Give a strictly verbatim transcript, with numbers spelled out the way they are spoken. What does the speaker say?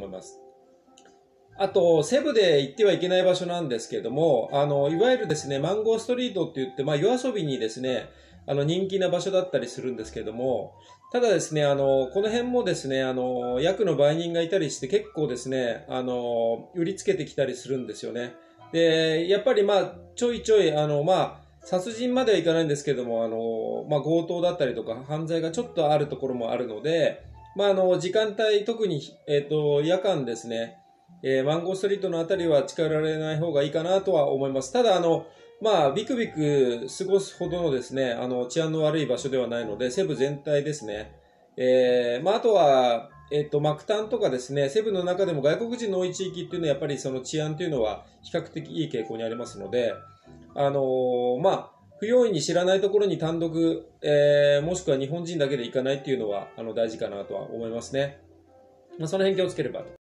います。あと、セブで行ってはいけない場所なんですけれども、あの、いわゆるですね、マンゴーストリートって言って、まあ、夜遊びにですね、あの、人気な場所だったりするんですけれども、ただですね、あの、この辺もですね、あの、役の売人がいたりして結構ですね、あの、売りつけてきたりするんですよね。で、やっぱりまあ、ちょいちょい、あの、まあ、殺人まではいかないんですけども、あの、まあ、強盗だったりとか、犯罪がちょっとあるところもあるので、まあ、あの、時間帯、特に、えっと、夜間ですね、えーマンゴーストリートのあたりは近寄られない方がいいかなとは思います。ただ、あの、まあ、ビクビク過ごすほどのですね、あの、治安の悪い場所ではないので、セブ全体ですね。えーまあ、あとは、えっと、マクタンとかですね、セブの中でも外国人の多い地域っていうのは、やっぱりその治安というのは比較的いい傾向にありますので、あのーまあ、不用意に知らないところに単独、えーもしくは日本人だけで行かないっていうのは、あの、大事かなとは思いますね。まあ、その辺気をつければと